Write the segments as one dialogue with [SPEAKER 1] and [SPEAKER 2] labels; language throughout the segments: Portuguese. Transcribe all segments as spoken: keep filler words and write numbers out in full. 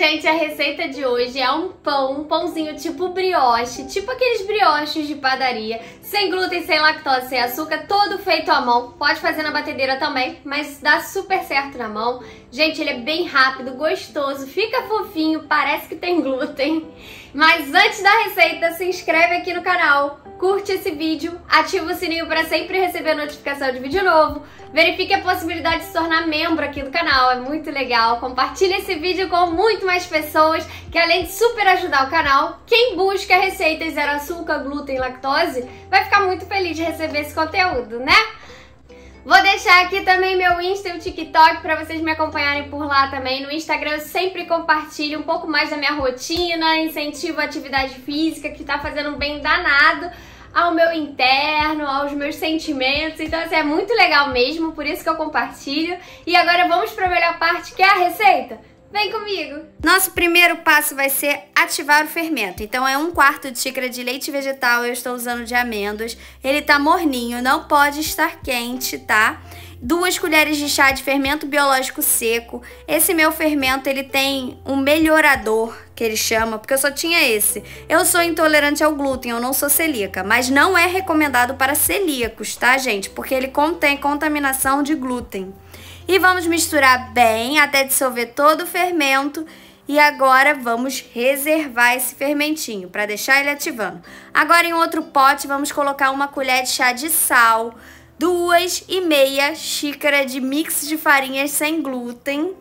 [SPEAKER 1] gente, a receita de hoje é um pão, um pãozinho tipo brioche, tipo aqueles brioches de padaria, sem glúten, sem lactose, sem açúcar, todo feito à mão. Pode fazer na batedeira também, mas dá super certo na mão. Gente, ele é bem rápido, gostoso, fica fofinho, parece que tem glúten. Mas antes da receita, se inscreve aqui no canal, curte esse vídeo, ativa o sininho para sempre receber notificação de vídeo novo, verifique a possibilidade de se tornar membro aqui do canal, é muito legal. Compartilhe esse vídeo com muito mais pessoas, que além de super ajudar o canal, quem busca receitas zero açúcar, glúten e lactose, vai ficar muito feliz de receber esse conteúdo, né? Vou deixar aqui também meu Insta e o TikTok para vocês me acompanharem por lá também. No Instagram eu sempre compartilho um pouco mais da minha rotina, incentivo a atividade física, que tá fazendo um bem danado ao meu interno, aos meus sentimentos. Então assim, é muito legal mesmo, por isso que eu compartilho. E agora vamos para a melhor parte, que é a receita. Vem comigo!
[SPEAKER 2] Nosso primeiro passo vai ser ativar o fermento. Então é um quarto de xícara de leite vegetal, eu estou usando de amêndoas. Ele tá morninho, não pode estar quente, tá? Duas colheres de chá de fermento biológico seco. Esse meu fermento, ele tem um melhorador, que ele chama, porque eu só tinha esse. Eu sou intolerante ao glúten, eu não sou celíaca, mas não é recomendado para celíacos, tá, gente? Porque ele contém contaminação de glúten. E vamos misturar bem até dissolver todo o fermento. E agora vamos reservar esse fermentinho para deixar ele ativando. Agora em outro pote vamos colocar uma colher de chá de sal, duas e meia xícara de mix de farinhas sem glúten.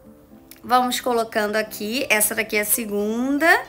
[SPEAKER 2] Vamos colocando aqui, essa daqui é a segunda.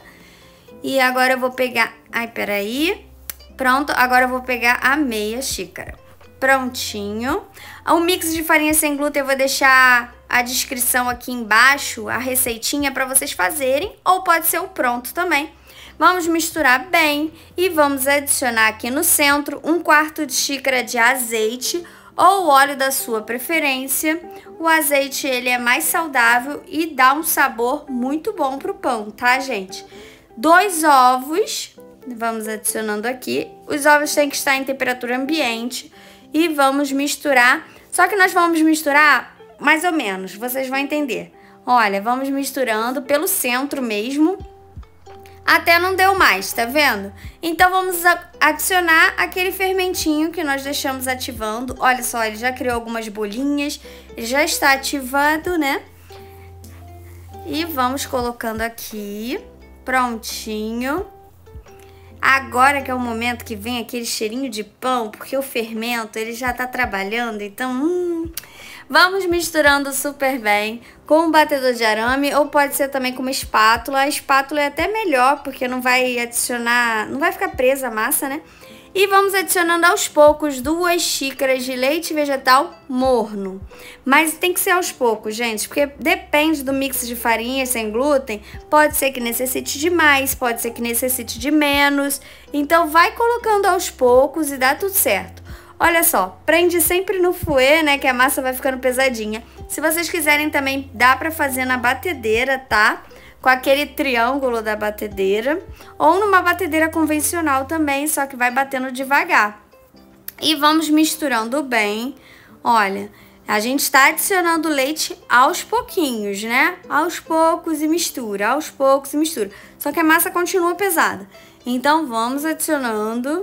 [SPEAKER 2] E agora eu vou pegar, ai peraí, pronto, agora eu vou pegar a meia xícara. Prontinho. O mix de farinha sem glúten eu vou deixar a descrição aqui embaixo, a receitinha para vocês fazerem, ou pode ser o pronto também. Vamos misturar bem e vamos adicionar aqui no centro um quarto de xícara de azeite ou óleo da sua preferência. O azeite ele é mais saudável e dá um sabor muito bom pro pão, tá, gente? Dois ovos, vamos adicionando aqui. Os ovos têm que estar em temperatura ambiente. E vamos misturar, só que nós vamos misturar mais ou menos, vocês vão entender. Olha, vamos misturando pelo centro mesmo, até não deu mais, tá vendo? Então vamos adicionar aquele fermentinho que nós deixamos ativando. Olha só, ele já criou algumas bolinhas, ele já está ativado, né? E vamos colocando aqui, prontinho. Agora que é o momento que vem aquele cheirinho de pão, porque o fermento ele já tá trabalhando, então hum, vamos misturando super bem com um batedor de arame, ou pode ser também com uma espátula. A espátula é até melhor, porque não vai adicionar, não vai ficar presa a massa, né? E vamos adicionando aos poucos duas xícaras de leite vegetal morno. Mas tem que ser aos poucos, gente, porque depende do mix de farinha sem glúten. Pode ser que necessite de mais, pode ser que necessite de menos. Então vai colocando aos poucos e dá tudo certo. Olha só, prende sempre no fouet, né, que a massa vai ficando pesadinha. Se vocês quiserem também, dá pra fazer na batedeira, tá? Com aquele triângulo da batedeira, ou numa batedeira convencional também, só que vai batendo devagar. E vamos misturando bem. Olha, a gente está adicionando leite aos pouquinhos, né? Aos poucos e mistura, aos poucos e mistura. Só que a massa continua pesada. Então vamos adicionando.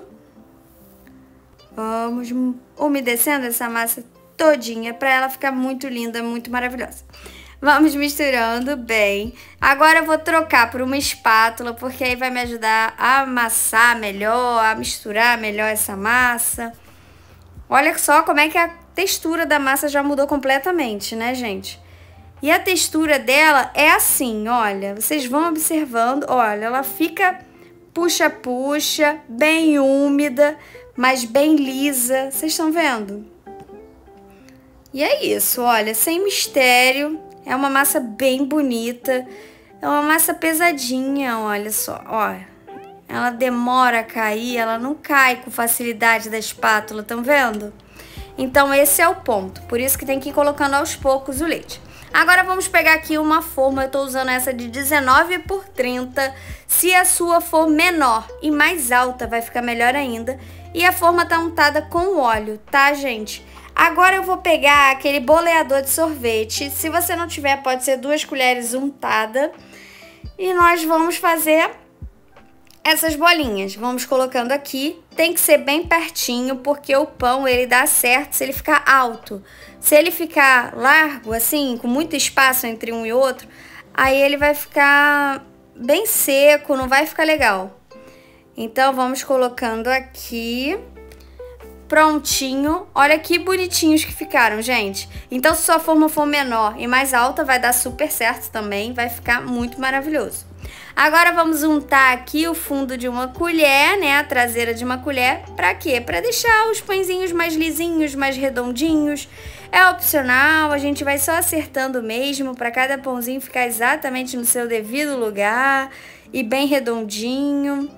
[SPEAKER 2] Vamos umedecendo essa massa todinha para ela ficar muito linda, muito maravilhosa. Vamos misturando bem. Agora eu vou trocar por uma espátula, porque aí vai me ajudar a amassar melhor, a misturar melhor essa massa. Olha só como é que a textura da massa já mudou completamente, né, gente? E a textura dela é assim, olha. Vocês vão observando, olha, ela fica puxa-puxa, bem úmida, mas bem lisa. Vocês estão vendo? E é isso, olha, sem mistério. É uma massa bem bonita, é uma massa pesadinha, olha só, olha. Ela demora a cair, ela não cai com facilidade da espátula, estão vendo? Então esse é o ponto, por isso que tem que ir colocando aos poucos o leite. Agora vamos pegar aqui uma forma, eu tô usando essa de dezenove por trinta, se a sua for menor e mais alta vai ficar melhor ainda. E a forma tá untada com óleo, tá, gente? Agora eu vou pegar aquele boleador de sorvete. Se você não tiver, pode ser duas colheres untada. E nós vamos fazer essas bolinhas. Vamos colocando aqui. Tem que ser bem pertinho, porque o pão ele dá certo se ele ficar alto. Se ele ficar largo, assim, com muito espaço entre um e outro, aí ele vai ficar bem seco, não vai ficar legal. Então, vamos colocando aqui. Prontinho. Olha que bonitinhos que ficaram, gente. Então, se sua forma for menor e mais alta, vai dar super certo também. Vai ficar muito maravilhoso. Agora, vamos untar aqui o fundo de uma colher, né? A traseira de uma colher. Pra quê? Pra deixar os pãezinhos mais lisinhos, mais redondinhos. É opcional, a gente vai só acertando mesmo pra cada pãozinho ficar exatamente no seu devido lugar e bem redondinho.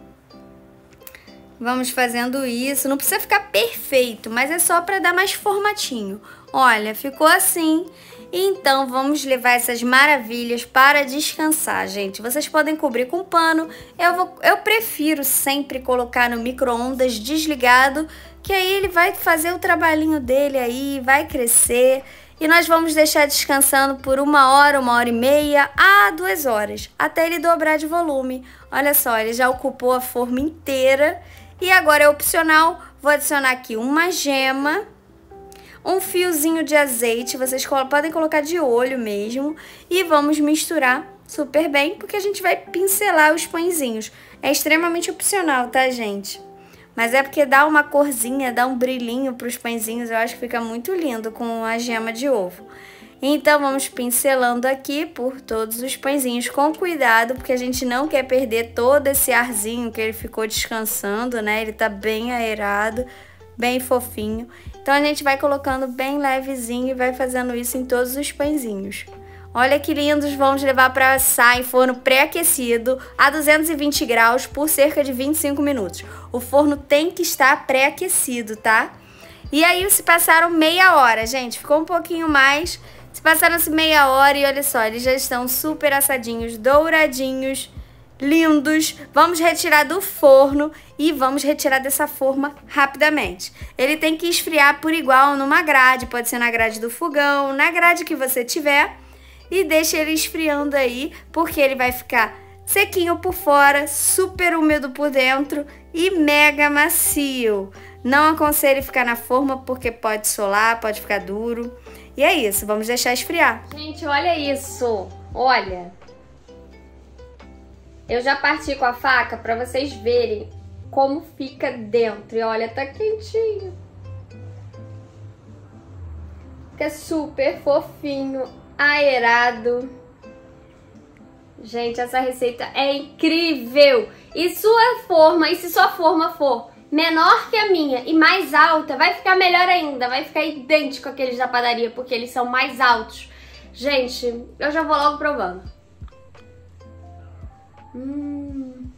[SPEAKER 2] Vamos fazendo isso. Não precisa ficar perfeito, mas é só para dar mais formatinho. Olha, ficou assim. Então, vamos levar essas maravilhas para descansar, gente. Vocês podem cobrir com pano. Eu, vou, eu prefiro sempre colocar no micro-ondas desligado, que aí ele vai fazer o trabalhinho dele aí, vai crescer. E nós vamos deixar descansando por uma hora, uma hora e meia, a duas horas, até ele dobrar de volume. Olha só, ele já ocupou a forma inteira. E agora é opcional, vou adicionar aqui uma gema, um fiozinho de azeite, vocês podem colocar de olho mesmo, e vamos misturar super bem, porque a gente vai pincelar os pãezinhos. É extremamente opcional, tá, gente? Mas é porque dá uma corzinha, dá um brilhinho para os pãezinhos, eu acho que fica muito lindo com a gema de ovo. Então, vamos pincelando aqui por todos os pãezinhos com cuidado, porque a gente não quer perder todo esse arzinho que ele ficou descansando, né? Ele tá bem aerado, bem fofinho. Então, a gente vai colocando bem levezinho e vai fazendo isso em todos os pãezinhos. Olha que lindos, vamos levar para assar em forno pré-aquecido a duzentos e vinte graus por cerca de vinte e cinco minutos. O forno tem que estar pré-aquecido, tá? E aí, se passaram meia hora, gente, ficou um pouquinho mais... Se passaram-se meia hora e olha só, eles já estão super assadinhos, douradinhos, lindos. Vamos retirar do forno e vamos retirar dessa forma rapidamente. Ele tem que esfriar por igual numa grade, pode ser na grade do fogão, na grade que você tiver. E deixa ele esfriando aí, porque ele vai ficar sequinho por fora, super úmido por dentro e mega macio. Não aconselho ficar na forma porque pode solar, pode ficar duro. E é isso, vamos deixar esfriar.
[SPEAKER 1] Gente, olha isso. Olha. Eu já parti com a faca pra vocês verem como fica dentro. E olha, tá quentinho. Fica super fofinho, aerado. Gente, essa receita é incrível. E sua forma, e se sua forma for menor que a minha e mais alta, vai ficar melhor ainda, vai ficar idêntico àqueles da padaria, porque eles são mais altos. Gente, eu já vou logo provando. Hum.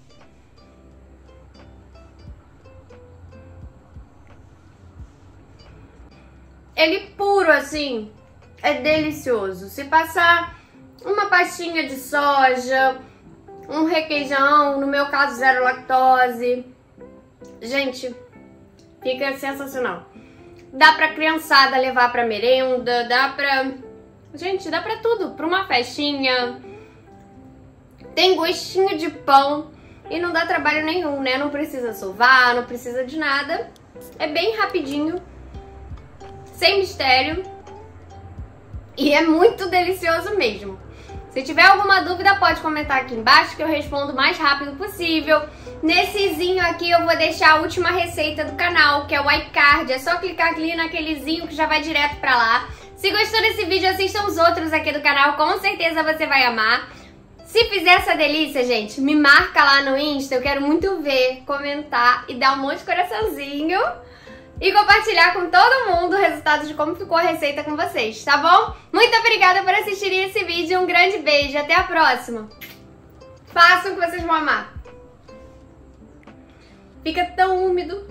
[SPEAKER 1] Ele puro assim, é delicioso. Se passar uma pastinha de soja, um requeijão, no meu caso zero lactose, gente, fica sensacional. Dá pra criançada levar pra merenda, dá pra... Gente, dá pra tudo, pra uma festinha. Tem gostinho de pão e não dá trabalho nenhum, né? Não precisa sovar, não precisa de nada. É bem rapidinho, sem mistério. E é muito delicioso mesmo. Se tiver alguma dúvida, pode comentar aqui embaixo que eu respondo o mais rápido possível. Nessezinho aqui eu vou deixar a última receita do canal, que é o iCard. É só clicar ali naquelezinho que já vai direto pra lá. Se gostou desse vídeo, assista os outros aqui do canal, com certeza você vai amar. Se fizer essa delícia, gente, me marca lá no Insta, eu quero muito ver, comentar e dar um monte de coraçãozinho. E compartilhar com todo mundo o resultado de como ficou a receita com vocês, tá bom? Muito obrigada por assistirem esse vídeo, um grande beijo, até a próxima. Façam que vocês vão amar. Fica tão úmido.